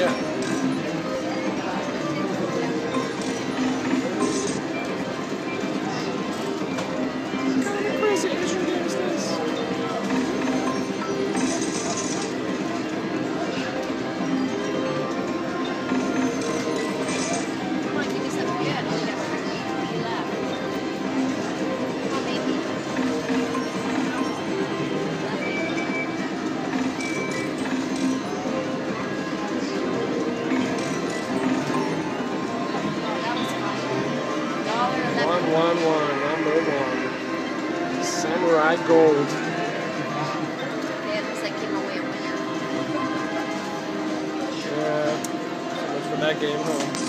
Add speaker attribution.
Speaker 1: Yeah. What kind of crazy Asian game is this?
Speaker 2: Come on, give me something good. Oh, yeah, 3 left. Come on, baby.
Speaker 1: Number one. Samurai Gold.
Speaker 2: Okay, it looks like giving away a winner.
Speaker 1: Yeah. So much for that game, huh?